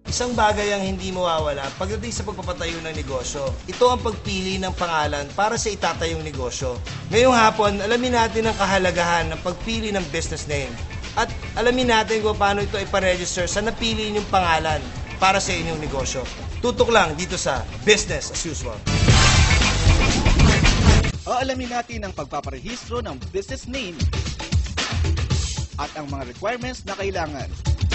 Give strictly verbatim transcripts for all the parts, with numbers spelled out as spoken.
Isang bagay ang hindi mawawala pagdating sa pagpapatayo ng negosyo. Ito ang pagpili ng pangalan para sa itatayong negosyo. Ngayong hapon, alamin natin ang kahalagahan ng pagpili ng business name. At alamin natin kung paano ito iparegister sa napili ninyong pangalan para sa inyong negosyo. Tutok lang dito sa Business as Usual. Aalamin natin ang pagpaparehistro ng business name at ang mga requirements na kailangan.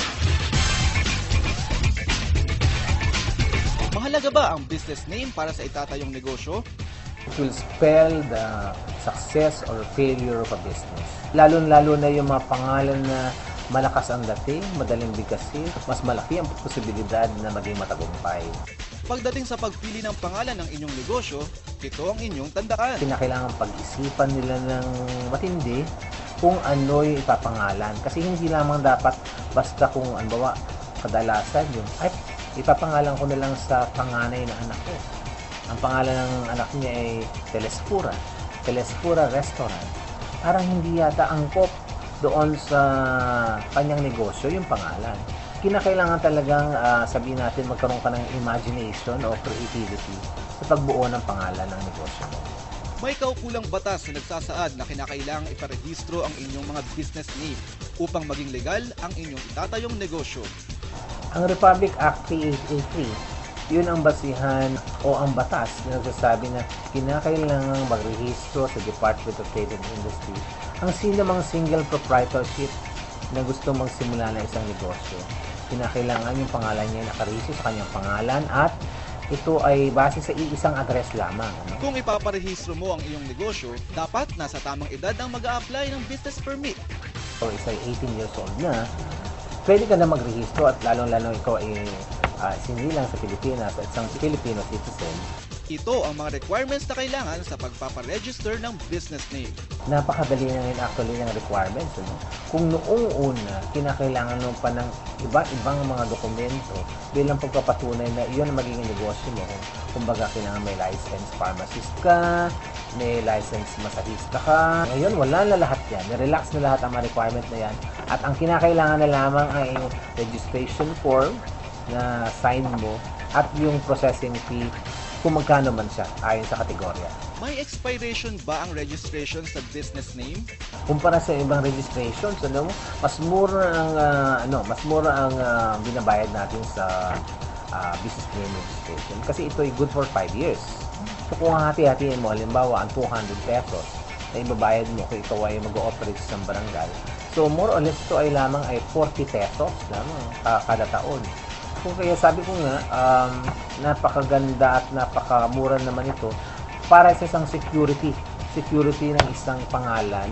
Mahalaga ba ang business name para sa itatayong negosyo? It will spell the success or failure of a business. Lalo-lalo na yung mga pangalan na malakas ang dating, madaling bigkasin, mas malaki ang posibilidad na maging matagumpay. Pagdating sa pagpili ng pangalan ng inyong negosyo, ito ang inyong tandaan. Kinakailangan pag-isipan nila ng matindi kung ano yung ipapangalan. Kasi hindi lamang dapat basta kung ano ba, kadalasan yung, ay, ipapangalan ko na lang sa panganay na anak ko. Ang pangalan ng anak niya ay Telespura. Telespura Restaurant. Parang hindi yata angkop doon sa kanyang negosyo yung pangalan. Kinakailangan talagang uh, sabihin natin magkaroon ka ng imagination o creativity sa pagbuo ng pangalan ng negosyo mo. May kaukulang batas na nagsasaad na kinakailangang iparehistro ang inyong mga business name upang maging legal ang inyong itatayong negosyo. Ang Republic Act thirty-eight eighty-three, yun ang basihan o ang batas na nagsasabi na kinakailangang magrehistro sa Department of Trade and Industry ang sinumang single proprietorship na gusto magsimula ng isang negosyo. Kinakailangan yung pangalan niya nakarehistro sa kanyang pangalan at ito ay base sa iisang address lamang. Ano? Kung ipaparehistro mo ang iyong negosyo, dapat nasa tamang edad ang mag-a-apply ng business permit. O isa ay eighteen years old na, pwede ka na magrehistro at lalong-lalo ikaw ay uh, sinilang sa Pilipinas at isang Filipino citizen. Ito ang mga requirements na kailangan sa pagpaparegister ng business name. Napakadali na rin actually ng requirements. Ano? Kung noong una, kinakailangan mo pa ng iba-ibang mga dokumento bilang pagpapatunay na iyon ang magiging negosyo mo. Kumbaga, kailangan may license pharmacist ka, may license masahista ka. Ngayon, wala na lahat yan. Relax na lahat ang mga requirement na yan. At ang kinakailangan na lamang ay yung registration form na sign mo at yung processing fee kung magkano man siya ayon sa kategorya. May expiration ba ang registration sa business name? Kumpara sa ibang registrations, ano, mas mura ang uh, ano, mas mura ang uh, binabayad natin sa uh, business name registration kasi ito ay good for five years. So kung hati-hatiin mo, halimbawa ang two hundred pesos na ibabayad mo kung ikaw ay mag-ooperate sa isang barangay. So more or less ito ay lamang ay forty pesos lamang uh, kada taon. Kung kaya sabi ko nga, um, napakaganda at napakamura naman ito para sa isang security, security ng isang pangalan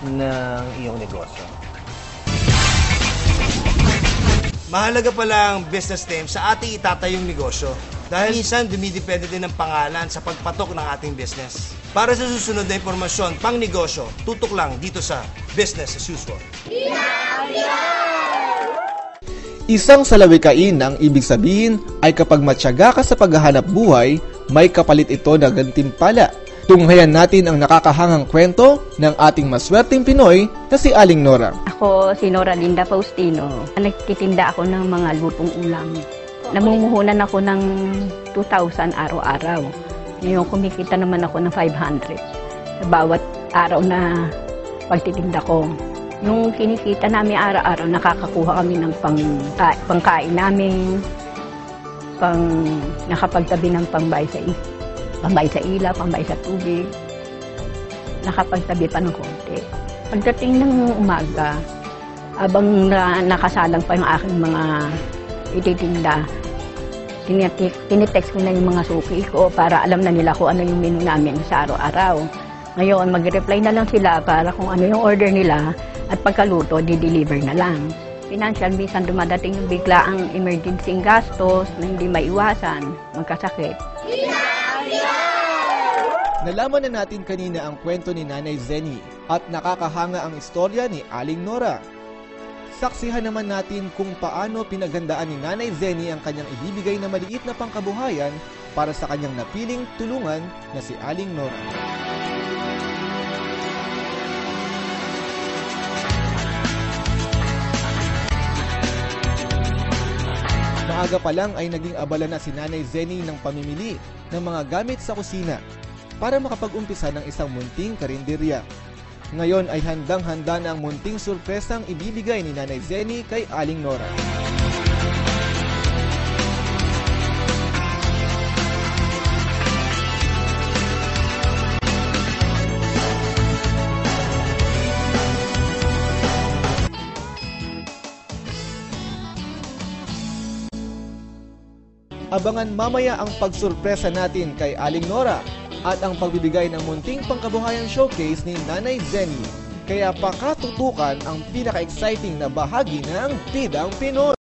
ng iyong negosyo. Mahalaga pala ang business name sa ating itatayong negosyo dahil minsan dumidepende din ang pangalan sa pagpatok ng ating business. Para sa susunod na impormasyon pang negosyo, tutok lang dito sa Business as Usual. Isang salawikain ang ibig sabihin ay kapag matyaga ka sa paghahanap buhay, may kapalit ito na gantimpala. Tunghayan natin ang nakakahangang kwento ng ating maswerteng Pinoy na si Aling Nora. Ako si Nora Linda Faustino. Nagtitinda ako ng mga lutong ulam. Namumuhunan ako ng two thousand araw-araw. Ngayon kumikita naman ako ng five hundred sa bawat araw na pagtitinda ko. Nung kinikita namin araw-araw, nakakakuha kami ng pang, uh, pangkain namin, pang nakapagtabi ng pangbayad sa, pangbayad sa ilaw, pangbayad sa tubig, nakapagtabi pa ng konti. Pagdating ng umaga, abang na, nakasalang pa yung aking mga ititinda, tinitext ko na yung mga suki ko para alam na nila kung ano yung menu namin sa araw-araw. Ngayon, mag-reply na lang sila para kung ano yung order nila, at pagkaluto, di-deliver na lang. Financial, minsan dumadating yung bigla ang emergency gastos na hindi maiwasan, magkasakit. Nalaman na natin kanina ang kwento ni Nanay Zenny at nakakahanga ang istorya ni Aling Nora. Saksihan naman natin kung paano pinaghandaan ni Nanay Zenny ang kanyang ibibigay na maliit na pangkabuhayan para sa kanyang napiling tulungan na si Aling Nora. Maaga umaga pa lang ay naging abala na si Nanay Zenny ng pamimili ng mga gamit sa kusina para makapag-umpisa ng isang munting karinderya. Ngayon ay handang-handa na ang munting surpresang ibibigay ni Nanay Zenny kay Aling Nora. Abangan mamaya ang pagsurpresa natin kay Aling Nora at ang pagbibigay ng munting pangkabuhayan showcase ni Nanay Zenny. Kaya pakatutukan ang pinaka-exciting na bahagi ng Bidang Pinoy.